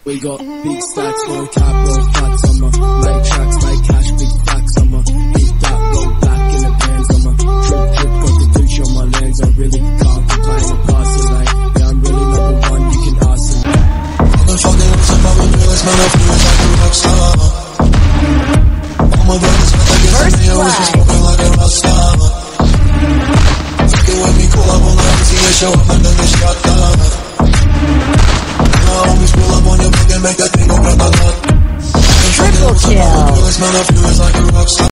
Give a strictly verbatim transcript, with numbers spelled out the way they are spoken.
We got big stacks, no cap, no fats on my make tracks, make cash, big stacks on my hit that, go back in the pants on my trip, trip, got the douche on my lens. I really can't complain, I'm passing like, yeah, I'm really number one, you can ask me. I'm fucking with some other girls, man, I feel like a rock star. All my brothers, man, I guess I'm always just smoking like a rock star. Fucking with me, cool, I won't let me see you show up, man, then they shut down. Make that thing go grab a lot. Triple kill.